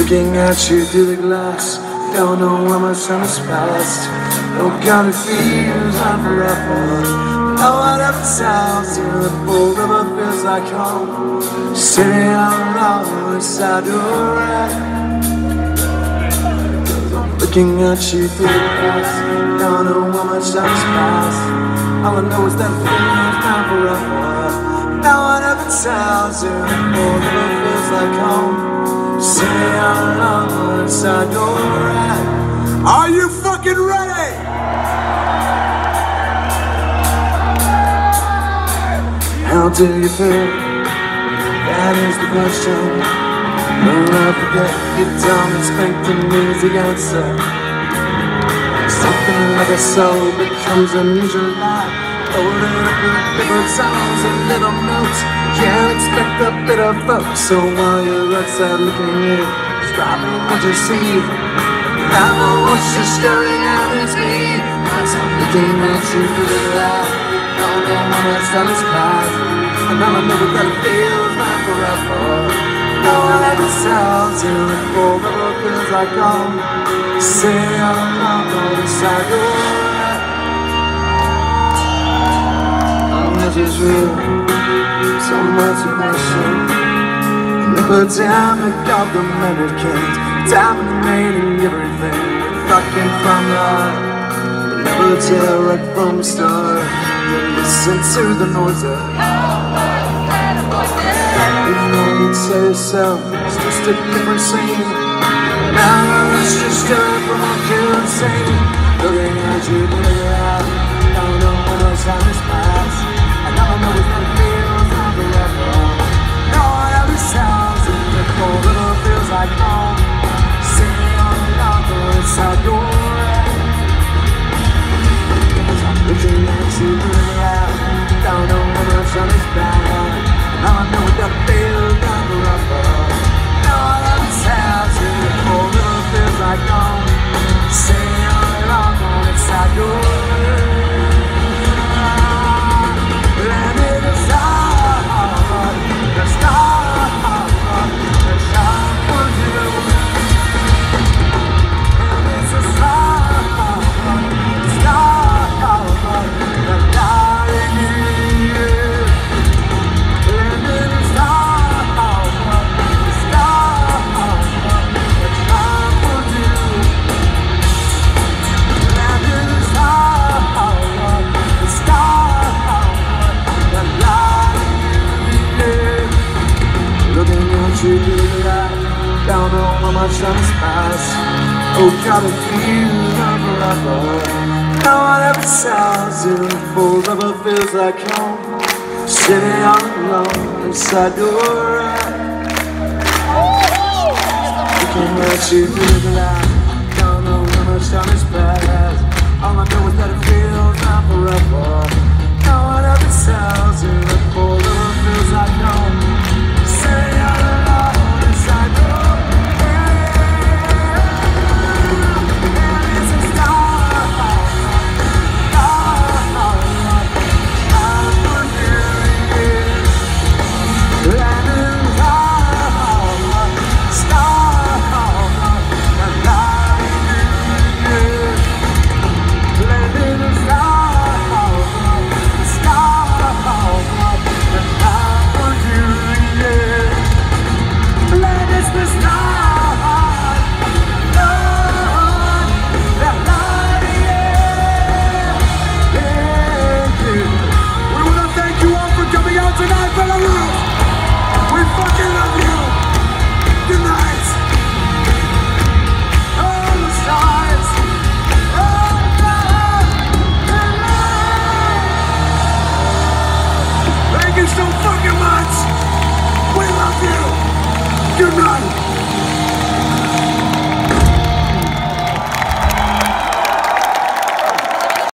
Looking at you through the glass, don't know how much time has passed. Oh God, it feels like forever. Oh, whatever sounds in the full river feels like home. Sitting out loud inside your head. Looking at you through the glass, don't know how much time has passed. All I know is that it feels like forever. Now whatever sounds in the full river feels like home. Sitting out loud inside your head. Are you fucking ready? How do you feel? That is the question. Will I forget you don't expect an easy answer? Something like a soul becomes an injured life. Loaded up with different songs and little notes. Can't expect a bit of folks. So while you're outside looking in, striving what you see, I know what you're staring at is me. As I'm looking at you through the light, don't know how much time has passed, and all I know is that it feels like forever. No one ever sounds in the full river feels like home. Sitting out loud inside your head. This is real, so much emotion. And the pandemic of the Americans, dominating everything. We're fucking from the heart, never tell right from the start. Listen to the noise of you know you'd say yourself, it's just a different scene. Now it's just from what you're saying. Looking at you, looking out, don't know how much time has passed. And all I know is that it feels like forever. No one ever sounds in the cold river feels like home. Sitting on the locker inside your head. As I'm looking at you, looking out, don't know how much time has passed. And all I know is that it feels like forever. No one ever sounds in the cold river feels like home. Sitting on the locker inside your head. Don't know how much time has passed. Oh God, it feels like forever. Now whatever sounds in the full river feels like home. Sitting all alone inside your head. Looking at you through the light, don't know how much time has passed. All I know is that it feels like forever. Now whatever sounds in the full river feels like home.